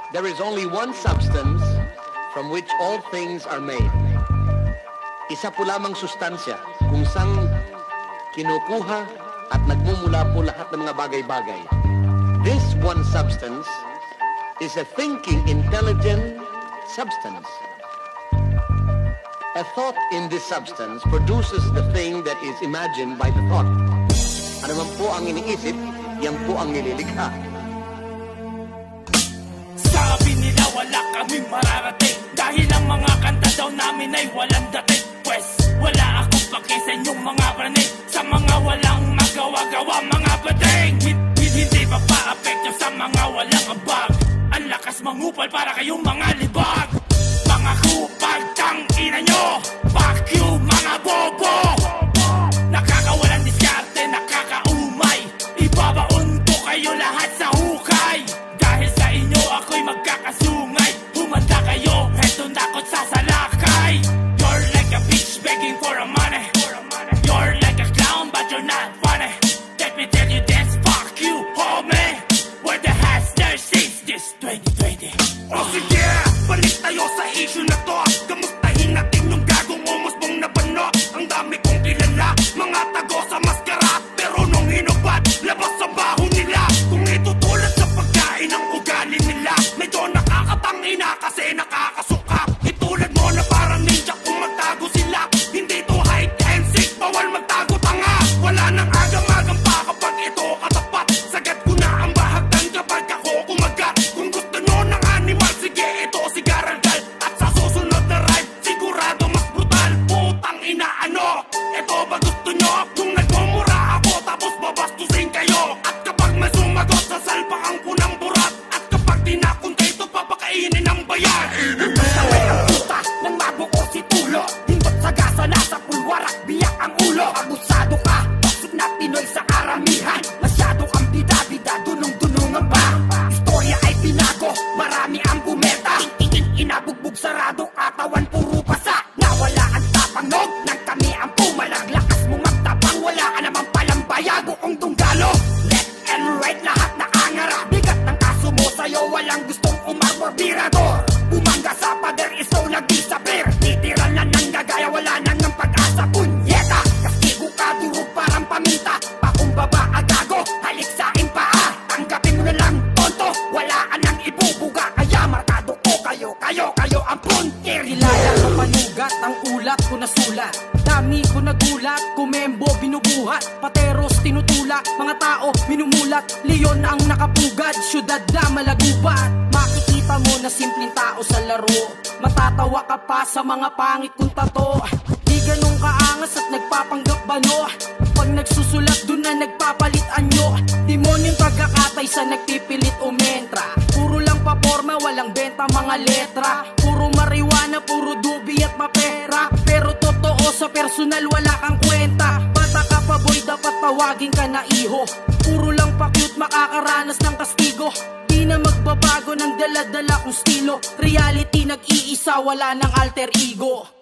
There is only one substance from which all things are made. Isa po lamang sustansya kung saan kinukuha at nagmumula po lahat ng mga bagay-bagay. This one substance is a thinking, intelligent substance. A thought in this substance produces the thing that is imagined by the thought. Ano man po ang iniisip, yan po ang nililikha. Sabi nila wala kaming mararating dahil ang mga kanta daw namin ay walang dating. Pwes wala akong paki sa inyong mga praning, sa mga walang magawa-gawa mga bading. Hindi ba pa-apekto sa mga walang abag? Ang lakas mangupal para kayong mga libag. Mga kupal, tangina nyo, fuck you mga bobo. Nakakawalang diskarte, nakakaumay, ibabaon ko kayo lahat sa hukay. Dahil sa inyo ako'y magkakasungay, humanda kayo, heto na ako't sasalakay. You're like a bitch begging for a money. You're like a clown but you're not funny. Let me tell you this, fuck you homie. Where the has there since this 2020. Oh sige, balik tayo sa issue na to. Kamustahin natin yung gagong umusbong na bano. Ang dami kong kilala, mga tago sa maskara, pero nung hinubat, labas sa baho nila. Kung itutulad sa pagkain ang ugali nila, medyo nakakatangina kasi nakakasuka. Itulad mo na parang ninja kung magtago sila. Hindi to hide and seek, bawal magtago tanga. Wala nang agam-agam pa kapag ito katapat. Sagad ko na ang bahagdan kapag ako kumagat. Kung gusto nyo ng animal, sige ito si Garaldal. At sa susunod na ride, sigurado mas brutal. Putang ina ano, ito ba gusto nyo? Kung nagmumura ako tapos babastusin kayo. At kapag may sumagot, sasalpakan ko ng burat. At kapag tinakunta ito, papakainin ng bayan. Sabay ang puta ng mabuo si Tulo. Hindot sa gasa, nasa pulwarak, biyak ang ulo. Abusado ka, toxic na Pinoy sa karamihan. Masyado kang bida-bida, dunong-dunungan pa. Istorya ay pinago, marami ang bumeta. Tingin inabugbog sarado, katawan puro pasa. Nawala ang tapangnog, nang kami ang pumalaglakas mo magtabang. Wala ka naman palang bayago kong tunggalo. Left and right, lahat nakangara. Bigat ng kaso mo sa'yo, walang gustong umarbor birador. Bumangga sa pader, isaw nag-disappear. Titira na ng gagaya, wala nang ng pag-asa. Punyeta, kastigo ka, durog parang paminta. Pakumbaba agago, halik sa akin paa. Tanggapin mo na lang, tonto, wala ka nang ibubuga. Kaya markado ko kayo ang puntir. Kilala ko panugat, ang ulat ko nasulat. Dami ko nagulat, kumembo binubuhat. Pateros tinutulak, mga tao minumulat. Leon ang nakapugad, syudad na malagubat. Makikita mo na simpleng tao sa laro. Matatawa ka pa sa mga pangit kong tato. Di ganun kaangas at nagpapanggap bano. Pag nagsusulat dun na nagpapalit anyo. Demonyong tagakatay sa nagpipilit umentra. Puro lang paporma, walang benta mga letra. Puro marijuana, puro dubi at mapera. Pero totoo sa personal wala kang kwenta. Bata ka pa boy, dapat tawagin ka na iho. Puro lang pa cute, makakaranas ng kastigo. Di na magbabago ng dala-dala kong stilo. Reality nag-iisa, wala ng alter ego.